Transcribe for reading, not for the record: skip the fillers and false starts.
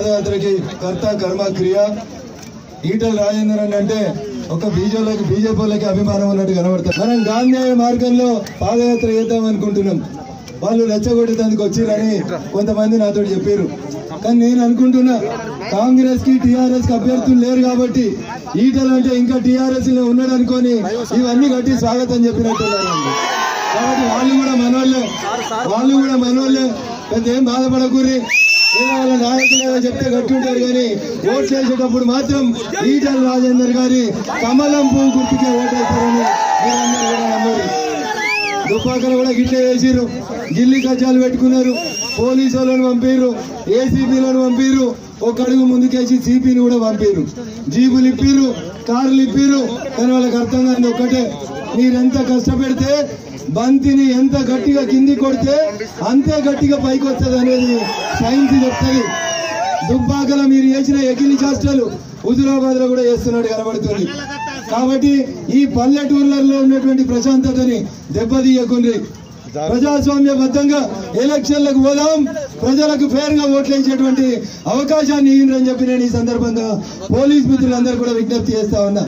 పాదయాత్రకి కర్త కర్మ క్రియ ఈటల రాజేందర్ అంటే ఒక బీజేపీలకి అభిమానం ఉన్నట్టు కనబడతారు. మనం గాంధీ మార్గంలో పాదయాత్ర చేద్దాం అనుకుంటున్నాం. వాళ్ళు రెచ్చగొట్టేందుకు వచ్చిరని కొంతమంది నాతో చెప్పారు. కానీ నేను అనుకుంటున్నా కాంగ్రెస్ కి టీఆర్ఎస్ కి అభ్యర్థులు లేరు కాబట్టి ఈటల అంటే ఇంకా టీఆర్ఎస్ లో ఉన్నాడు అనుకొని ఇవన్నీ కట్టి స్వాగతం చెప్పినట్టున్నారు. కాబట్టి వాళ్ళు కూడా మనోళ్ళే పెద్ద ఏం బాధపడకూరి. వాళ్ళ నాయకులు చెప్తే కట్టుంటారు కానీ ఓట్లు వేసేటప్పుడు మాత్రం ఈటల రాజేందర్ గారి కమలం పువ్వు గుర్తుకే ఓటేస్తారని మీరందరూ కూడా నమ్మరు. దుబ్బాకలు కూడా గిట్లే వేసిర్రు, గిల్లి కజ్జాలు పెట్టుకున్నారు, పోలీసు వాళ్ళని పంపిర్రు, ఏసీపీలను పంపిర్రు, ఒక అడుగు ముందుకేసి సిపిని కూడా పంపిర్రు, జీబులు ఇప్పిర్రు, కార్లు ఇప్పిర్రు. కానీ వాళ్ళకి అర్థం కాదు ఒక్కటే, మీరెంత కష్టపెడితే బంతిని ఎంత గట్టిగా కింది కొడితే అంతే గట్టిగా పైకి వస్తుంది అనేది సైన్స్ చెప్తుంది. దుబ్బాకల మీరు చేసిన ఎకిలి చేష్టలు హుజురాబాద్ లో కూడా చేస్తున్నట్టు కనబడుతుంది. కాబట్టి ఈ పల్లెటూర్లలో ఉన్నటువంటి ప్రశాంతతని దెబ్బతీయకుండ్రి. ప్రజాస్వామ్యబద్ధంగా ఎలక్షన్లకు పోదాం, ప్రజలకు ఫేర్ గా ఓట్లు వేసేటువంటి అవకాశాన్ని ఇయ్యండి అని చెప్పి నేను ఈ సందర్భంగా పోలీస్ మిత్రులందరూ కూడా విజ్ఞప్తి చేస్తా ఉన్నా.